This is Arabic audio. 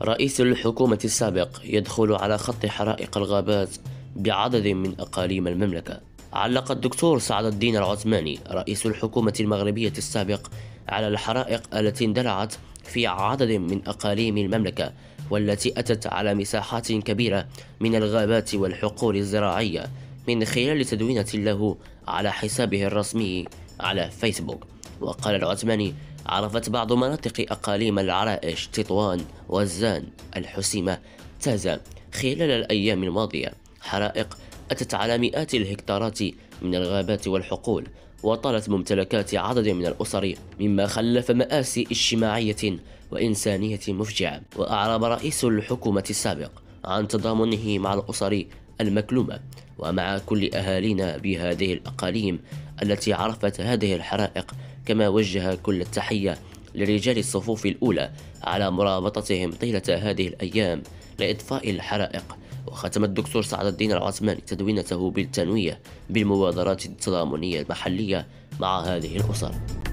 رئيس الحكومة السابق يدخل على خط حرائق الغابات بعدد من أقاليم المملكة. علق الدكتور سعد الدين العثماني رئيس الحكومة المغربية السابق على الحرائق التي اندلعت في عدد من أقاليم المملكة، والتي أتت على مساحات كبيرة من الغابات والحقول الزراعية، من خلال تدوينة له على حسابه الرسمي على فيسبوك. وقال العثماني: عرفت بعض مناطق أقاليم العرائش، تطوان، وزان، الحسيمة، تازة خلال الأيام الماضية حرائق أتت على مئات الهكتارات من الغابات والحقول، وطالت ممتلكات عدد من الأسر، مما خلف مآسي اجتماعية وإنسانية مفجعة. وأعرب رئيس الحكومة السابق عن تضامنه مع الأسر المكلومة ومع كل أهالينا بهذه الأقاليم التي عرفت هذه الحرائق، كما وجه كل التحية لرجال الصفوف الأولى على مرابطتهم طيلة هذه الأيام لإطفاء الحرائق. وختم الدكتور سعد الدين العثماني تدوينته بالتنويه بالمبادرات التضامنية المحلية مع هذه الأسر.